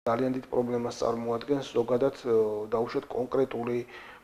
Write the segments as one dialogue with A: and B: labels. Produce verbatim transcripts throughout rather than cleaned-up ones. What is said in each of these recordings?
A: ძალიან დიდ პრობლემას წარმოადგენს ზოგადად დაუშვათ კონკრეტული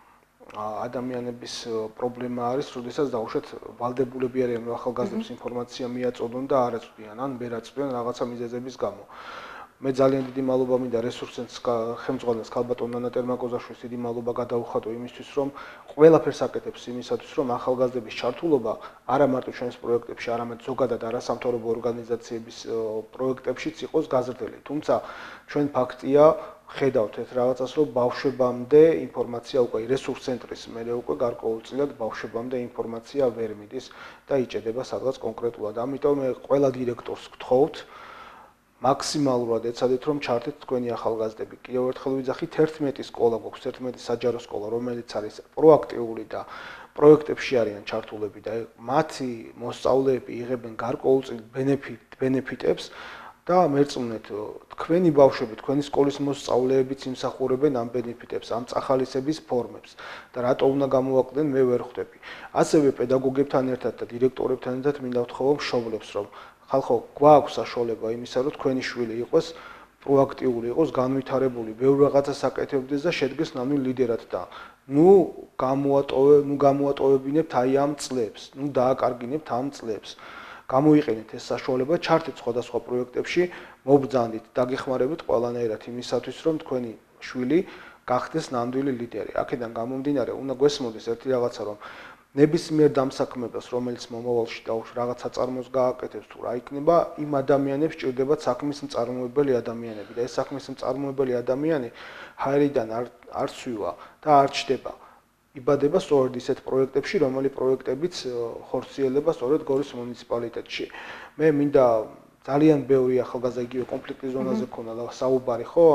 A: ადამიანების პრობლემა არის, როდესაც დაუშვათ ვალდებულები არიან რომ ახალგაზრდებს ინფორმაცია მიაწოდონ და არ აწვდიან, ან ვერ აწვდიან რაღაცა მიზეზების გამო. მე ძალიან დიდი მადლობა მინდა რესურსცენტრის ხელმძღვანელს ქალბატონ ნანა ტერმაკოზაშვილს დიდი მადლობა გადავუხატო იმისთვის, რომ ყველაფერს აკეთებს იმისათვის, რომ ახალგაზრდების ჩართულობა არა მარტო ჩვენს პროექტებში, არამედ ზოგადად არასამთავრობო ორგანიზაციების პროექტებშიც იყოს გაზრდილი. თუმცა ჩვენ ფაქტია ხედავთ ეს რაღაცას, რომ ბავშვებამდე ინფორმაცია უკვე რესურსცენტრის მერე უკვე გარკვეულწილად ბავშვებამდე ინფორმაცია ვერ მიდის და იჭედება სადღაც კონკრეტულად. ამიტომ მე ყველა დირექტორს გთხოვთ მაქსიმალურად ეცადეთ რომ ჩართეთ თქვენი ახალგაზრდები. კიდევ ერთხელ ვიძახით, ერთმეტი სკოლა გვაქვს, ერთმეტი საჯარო სკოლა, რომელიც არის პროაქტიული და პროექტებში არიან ჩართულები და მათი მოსწავლეები იღებენ გარკვეულწილ ბენეფიტებს და მერწმუნეთ, თქვენი ბავშვები, თქვენი სკოლის მოსწავლეებიც იმსახურებენ ამ ბენეფიტებს, ამ წახალისების ფორმებს და რატო უნდა გამოვაკლდნენ, მე ვერ ხვდები. ასევე პედაგოგებთან ერთად და დირექტორებთან ერთად მინდა ვთხოვო მშობლებს, რომ ხალხო, გვაქვს საშუალება იმისა, რომ თქვენი შვილი იყოს პროაქტიული, იყოს განვითარებული, ბევრ რაღაცას აკეთებდეს და შედგეს ნამდვილ ლიდერად და ნუ გამოატოვე, ნუ გამოატოვებინებთ აი ამ წლებს, ნუ დააკარგინებთ ამ წლებს. გამოიყენეთ ეს საშუალება, ჩართეთ სხვადასხვა პროექტებში, მობრძანდით, დაგეხმარებით ყველანაირად იმისათვის, რომ თქვენი შვილი გახდეს ნამდვილი ლიდერი. აქედან გამომდინარე, უნდა გვესმოდეს ერთი რაღაცა, რომ ნებისმიერ დამსაქმებას, რომელიც მომავალში დაუშვათ რაღაცა წარმოს გააკეთებს თუ რა იქნება, იმ ადამიანებს ჭირდებათ საქმის მწარმოებელი ადამიანები და ეს საქმის მწარმოებელი ადამიანი ჰაერიდან არ ცვივა და არ ჩდება. იბადება სწორედ ისეთ პროექტებში, რომელი პროექტებიც ხორციელდება სწორედ გორის მუნიციპალიტეტში. მე მინდა ძალიან ბევრი ახალგაზრდა იგივე კონფლიქტის ზონაზე ქონა და საუბარი ხო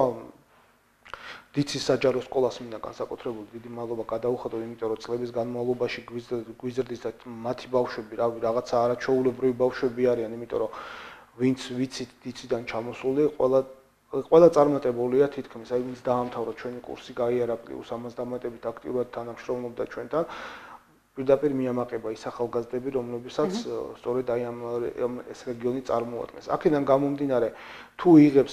A: დიცის საჯარო სკოლას მინდა განსაკუთრებული დიდი მადლობა გადავუხატო, იმიტომ რომ წლების განმავლობაში გვიზრდის და მათი ბავშვები, რავი, რაღაცა არაჩვეულებრივი ბავშვები არიან, იმიტომ რომ ვინც ვიცით დიციდან ჩამოსული, ყველა ყველა წარმატებულია თითქმის, აი ვინც დაამთავრა ჩვენი კურსი, გაიარა პლუს ამას დამატებით აქტიურად თანამშრომლობდა ჩვენთან. პირდაპირ მიამაყება ის ახალგაზრდები, რომლებსაც სწორედ აი ამ ეს რეგიონი წარმოადგენს. აქედან გამომდინარე, თუ იღებს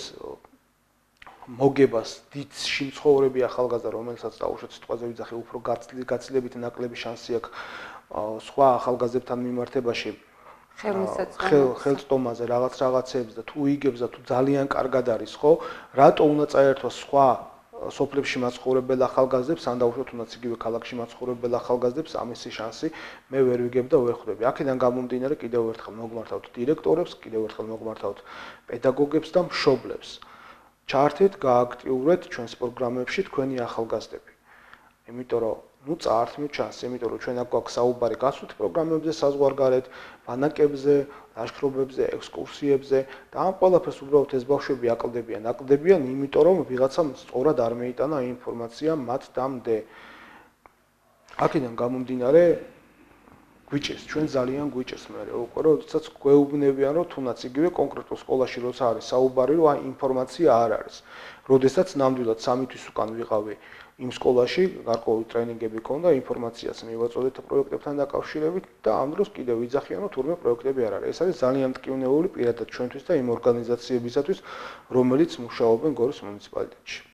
A: მოგებას დიცში მცხოვრები ახალგაზრდა, რომელსაც დაუშვათ სიტყვაზე ვიძახე, უფრო გაცილებით ნაკლები შანსი აქვს სხვა ახალგაზრდებთან მიმართებაში ხელმისაწვდომაზე რაღაც რაღაცებს და თუ იგებს და თუ ძალიან კარგად არის, ხო, რატო უნდა წაერთვა სხვა სოფლებში მაცხოვრებელ ახალგაზრდებს, ან დაუშვათ თუნდაც იგივე ქალაქში მაცხოვრებელ ახალგაზრდებს ამისი შანსი მე ვერ ვიგებ და ვერ ხვდები. აქედან გამომდინარე, კიდევ ერთხელ მოგმართავთ დირექტორებს, კიდევ ერთხელ მოგმართავთ პედაგოგებს და მშობლებს. ჩართეთ, გააქტიურეთ ჩვენს პროგრამებში თქვენი ახალგაზრდები. იმიტომ რომ ნუ წაართმევთ ჩანს, იმიტომ რომ ჩვენ აქ გვაქვს საუბარი გასვით პროგრამებზე, საზღვარგარეთ, ბანაკებზე, ლაშქრობებზე, ექსკურსიებზე და ამ ყველაფერს უბრალოდ ეს ბავშვები აკლდებიან, აკლდებიან, იმიტომ რომ ვიღაცამ სწორად არ მეიტანა ინფორმაცია მათ დამდე. აქედან გამომდინარე გვიჭირს, ჩვენ ძალიან გვიჭირს მე უკვე როდესაც გვეუბნებიან, რომ თუნდაც იგივე კონკრეტულ სკოლაში როცა არის საუბარი, რომ აი ინფორმაცია არ არის. როდესაც ნამდვილად სამი თვის უკან ვიყავი იმ სკოლაში, გარკვეული ტრენინგები ქონდა, ინფორმაციას მივაწოდეთ პროექტებთან დაკავშირებით და ამ დროს კიდევ ვიძახიან, რომ თურმე პროექტები არ არის. ეს არის ძალიან მტკივნეული პირადად ჩვენთვის და იმ ორგანიზაციებისათვის, რომელიც მუშაობენ გორის მუნიციპალიტეტში.